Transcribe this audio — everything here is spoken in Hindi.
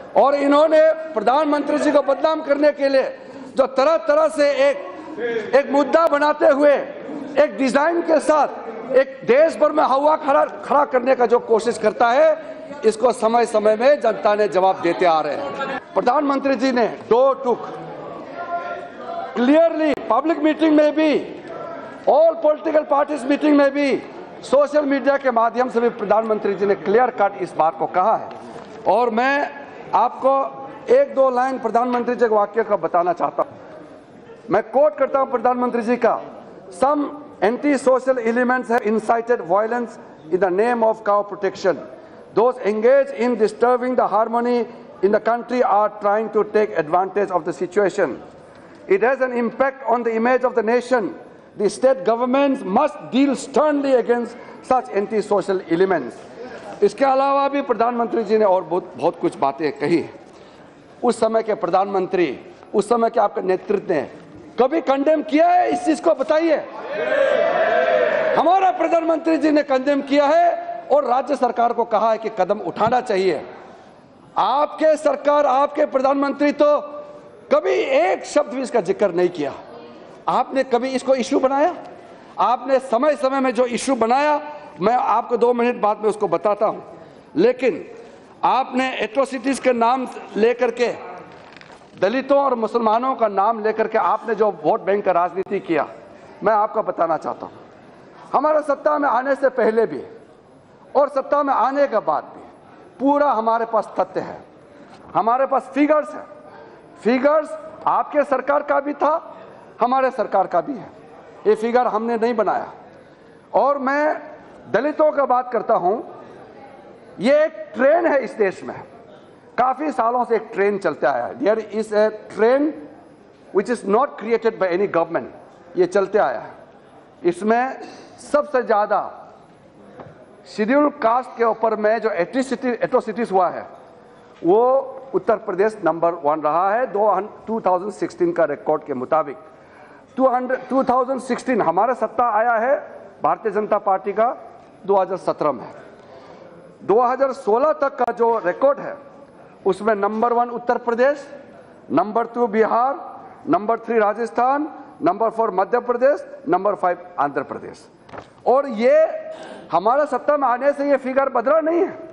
और इन्होंने प्रधानमंत्री जी को बदनाम करने के लिए जो तरह तरह से एक मुद्दा बनाते हुए एक डिजाइन के साथ एक देश भर में हवा खड़ा करने का जो कोशिश करता है, इसको समय समय में जनता ने जवाब देते आ रहे हैं। प्रधानमंत्री जी ने टूक क्लियरली पब्लिक मीटिंग में भी, ऑल पॉलिटिकल पार्टीज मीटिंग में भी, सोशल मीडिया के माध्यम से भी प्रधानमंत्री जी ने क्लियर कट इस बात को कहा है। और मैं आपको एक दो लाइन प्रधानमंत्री जी के वाक्य का बताना चाहता हूं। मैं कोट करता हूं प्रधानमंत्री जी का, some anti social elements have incited violence in the name of cow protection. Those engaged in disturbing the harmony in the country are trying to take advantage of the situation. It has an impact on the image of the nation. The state governments must deal sternly against such anti-social elements. इसके अलावा भी प्रधानमंत्री जी ने और बहुत कुछ बातें कही। उस समय के प्रधानमंत्री, उस समय के आपके नेतृत्व ने कभी कंडेम किया है इस चीज को बताइए? हमारा प्रधानमंत्री जी ने कंडेम किया है और राज्य सरकार को कहा है कि कदम उठाना चाहिए। आपके सरकार, आपके प्रधानमंत्री तो कभी एक शब्द भी इसका जिक्र नहीं किया। आपने कभी इसको इश्यू बनाया? आपने समय समय में जो इश्यू बनाया, मैं आपको 2 मिनट बाद में उसको बताता हूं, लेकिन आपने एट्रोसिटीज के नाम लेकर के, दलितों और मुसलमानों का नाम लेकर के आपने जो वोट बैंक का राजनीति किया, मैं आपको बताना चाहता हूं, हमारे सत्ता में आने से पहले भी और सत्ता में आने के बाद भी पूरा हमारे पास तथ्य है, हमारे पास फिगर्स है। फिगर्स आपके सरकार का भी था, हमारे सरकार का भी है। ये फिगर हमने नहीं बनाया। और मैं दलितों का बात करता हूं, ये एक ट्रेन है इस देश में, काफी सालों से एक ट्रेन चलता आया है। There is a train which is not created by any government, ये चलते आया है। इसमें सबसे ज्यादा शेड्यूल कास्ट के ऊपर में जो एट्रोसिटीज हुआ है, वो उत्तर प्रदेश नंबर 1 रहा है 2016 का रिकॉर्ड के मुताबिक। 2016 हमारा सत्ता आया है भारतीय जनता पार्टी का 2017 में। 2016 तक का जो रिकॉर्ड है, उसमें number 1 Uttar Pradesh, number 2 Bihar, number 3 Rajasthan, number 4 Madhya Pradesh, number 5 Andhra Pradesh. और ये हमारा सत्ता में आने से ये फिगर बदला नहीं है।